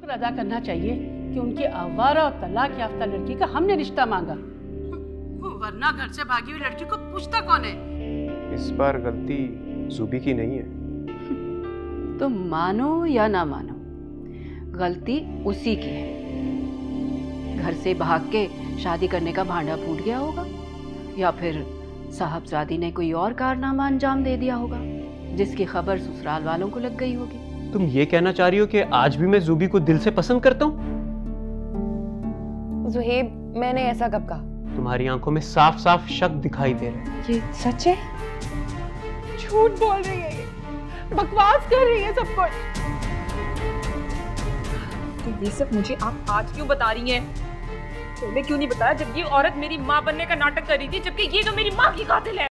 शुक्र अदा करना चाहिए कि उनकी आवारा और तलाक याफ्ता लड़की का हमने रिश्ता मांगा, वरना घर से भागी हुई लड़की को पूछता कौन है। इस बार गलती ज़ूबी की नहीं है। तो मानो या ना मानो, गलती उसी की है। घर से भाग के शादी करने का भांडा फूट गया होगा, या फिर साहबजादी ने कोई और कारनामा अंजाम दे दिया होगा जिसकी खबर ससुराल वालों को लग गई होगी। तुम ये कहना चाह रही हो कि आज भी मैं ज़ूबी को दिल से पसंद करता हूँ? ज़ोहैब, मैंने ऐसा कब कहा? तुम्हारी आंखों में साफ साफ शक दिखाई दे रहा है। ये सच है? झूठ बोल रही है, ये बकवास कर रही है सब कुछ। तो ये सब मुझे आप आज क्यों बता रही हैं? पहले क्यों नहीं बताया जब ये औरत मेरी माँ बनने का नाटक कर रही थी, जबकि ये तो मेरी माँ की कातिल है।